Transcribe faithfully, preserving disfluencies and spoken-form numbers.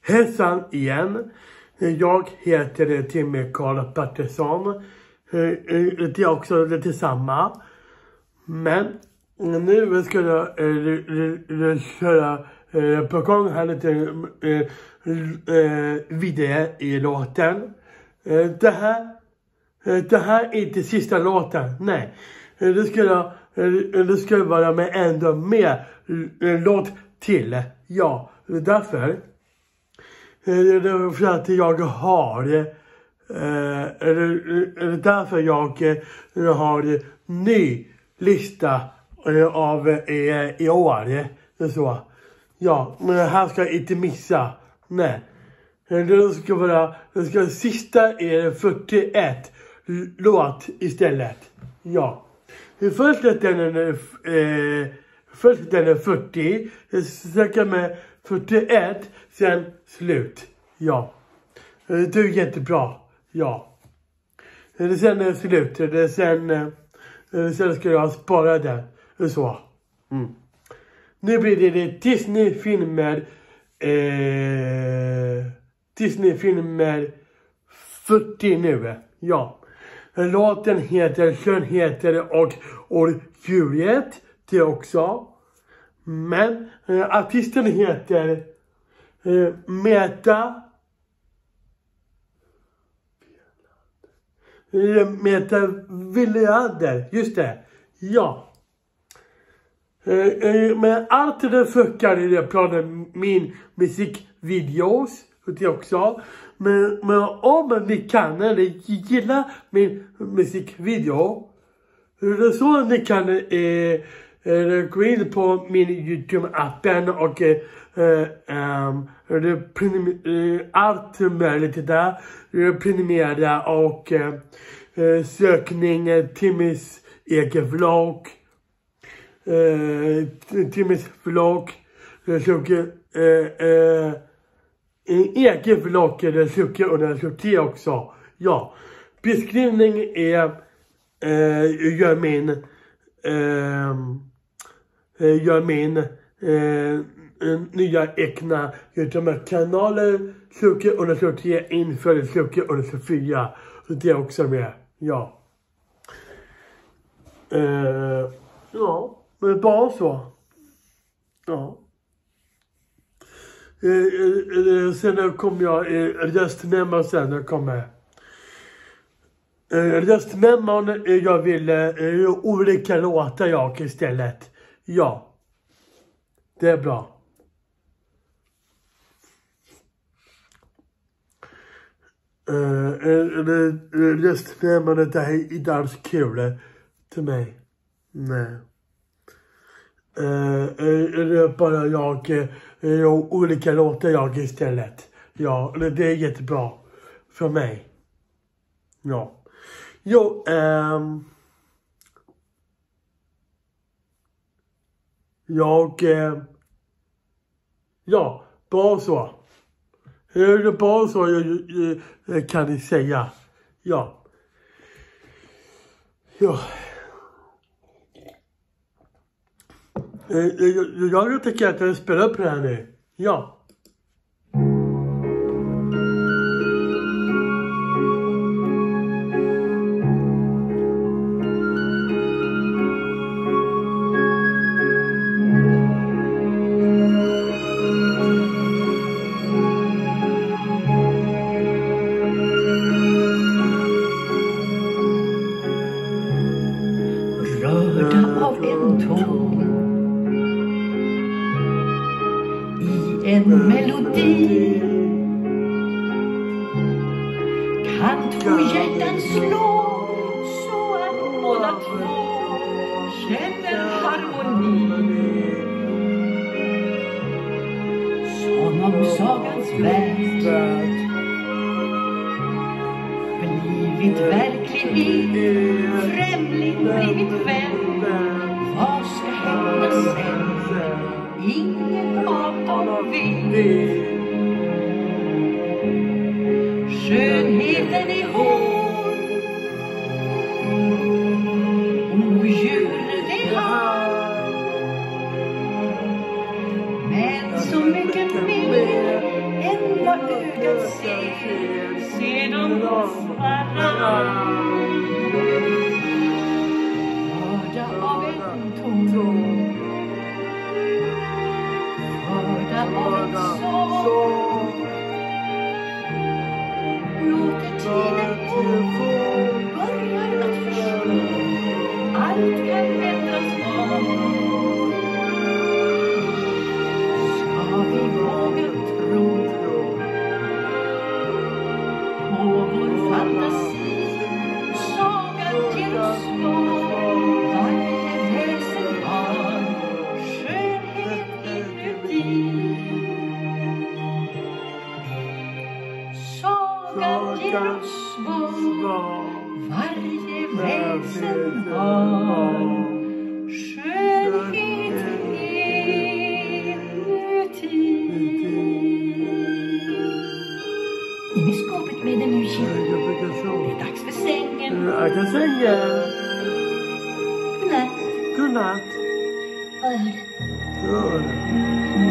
Hälsan igen. Jag heter Timmy Karl Pettersson. Det är också lite samma. Men nu ska jag köra på gång här lite vidare i låten. Det här, det här är inte sista låten. Nej. Det ska jag, det ska vara med ändå mer låt till. Ja, därför. Det är för att jag har, eh, är därför jag har ny lista av i, i år. Så. Ja, men det här ska jag inte missa. Nej. Det ska vara, det ska sista är fyrtioett låt istället. Ja. Först den är, eh, först den är fyrtio, sen med fyrtioett, sen slut. Ja. Det är jättebra. Ja. Sen är slut. Sen, sen ska jag spara det. Så. Mm. Nu blir det Disney-filmer. Eh, Disney-filmer fyrtio nu. Ja. Låten heter Skönheter och Odjuret. Det också. Men eh, artisten heter eh, Meta. Eh, Meta Villander. Just det. Ja. Eh, eh, men allt det funkar i det planen min musikvideos. Det också. Men, men om ni kan eller gillar min musikvideo. Det är så ni kan eh, eh, gå in på min YouTube-appen och eh, um, eh, allt möjligt där. Prenumerera och eh, sökning Timmys egen vlogg. Eh, Timmys vlogg. Söker eh, eh, egen vlogg eller söker under också. Ja. Beskrivning är Uh, gör min uh, uh, gör min uh, uh, nya egna YouTube-kanaler söker under tjugotre inför söker under tjugofyra. Så det är också med. Ja. Uh, ja, men bara så. Ja. Uh, uh, sen kommer jag uh, röstnämna sen när jag kommer. Röstmemman jag vill uh, olika låtar jag istället. Ja. Det är bra. Uh, Röstmemman det här är inte alls kul till mig. Nej. Uh, uh, det är bara jag uh, olika låtar jag istället. Ja, det är jättebra för mig. Ja. Jo, ähm, jag, äh, ja, bara så. Hur bara så jag, jag, jag kan ni säga. Ja. Ja. Jag, jag, jag tycker att jag spelar upp det här nu. Ja. En melodi kan två hjärtan slå så att båda två känner harmoni. Som om sagans värld blivit verklighet, främling blivit vän. Vad ska hända sen? Ingen av dem vet. Skönheten är hård, odjuret är hard, men så mycket mer än ögat ser, ser de oss varann. Hörda av en ton, hörda av en sång, låter tiden gå, börjar att förstå, allt kan ändras om. Ska vi våga tro på vår fantasi, sagan ger oss svar, varje väsen har skönhet inuti. Sagan ger oss svar, varje väsen har skönhet inuti. In i skåpet med den nu, Kjell. Det är dags för sängen. Jag kan sänga. Godnatt. Godnatt. Vad hör du? Ja.